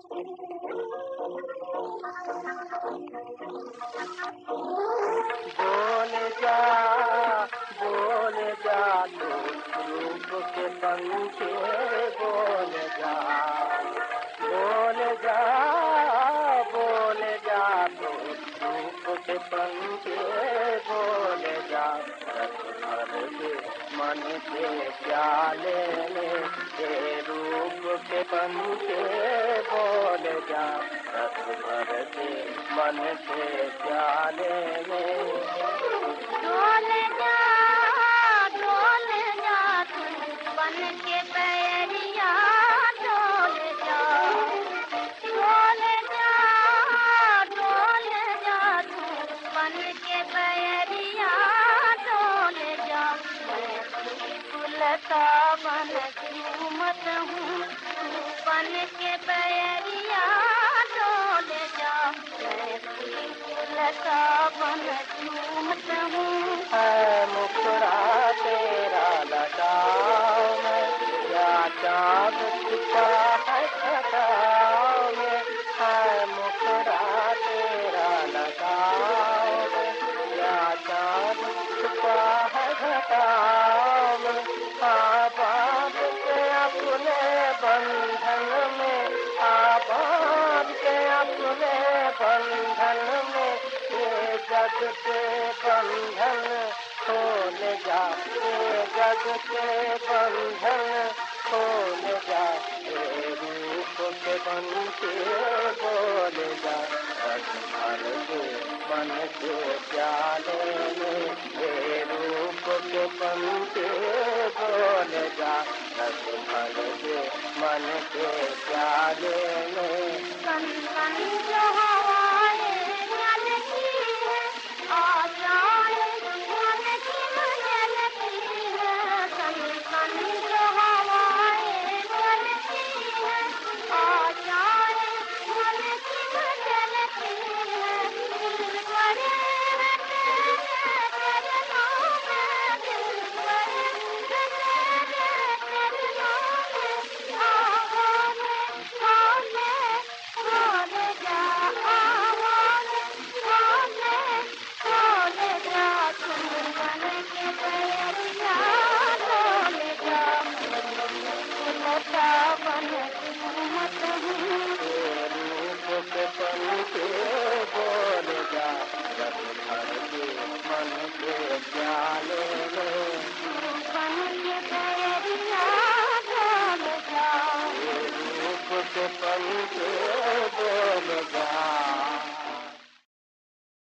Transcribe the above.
बोल जा, बोल जा तू रूप के पंखे, बोल जा, बोल जा, बोल जा तू रूप के पंखे, बोल जा। रस भर के मन के प्याले में तेरे रूप के पंखे, बोल जा। रस भर के मन के प्याले में डोल जा तू बन के पैरिया, डोल जा, डोल जा तू बन के पैरिया, डोल जा। मैं फूलता बन झूमत हूँ, तू बन के पैरिया, डोल जा। मैं फूलता बन झूमत हूँ। है मुखड़ा तेरा लगाओ में, या चाँद छुपा है घटाओ में। है मुखड़ा तेरा लगाओ में, या चाँद छुपा है घटाओ में। बांध के अपने बंधन में, बांध के अपने बंधन में, ये जग के बंधन खोल जा, ये जग के बंधन खोल जा। ये रूप के बनके बोल जा, रस भर के मन के प्याले में ये रूप के बनके बोल जा। रस भर के मन के प्याले में सन सन जो हवाएं चलती हैं, आ जाए मन की मचलती है। सन सन जो हवाएं चलती हैं, आ जाए मन की मचलती है। दिल पड़े है तेरे चरणों में, दिल पड़े है तेरे चरणों में। आवाज़ बोल जा, आवाज़ बोल जा, तुम बन के पैरिया, बोल जा। फूलता बन झूमत हूँ, रूप के पंखे बोल जा। रस भर के मन के प्याले में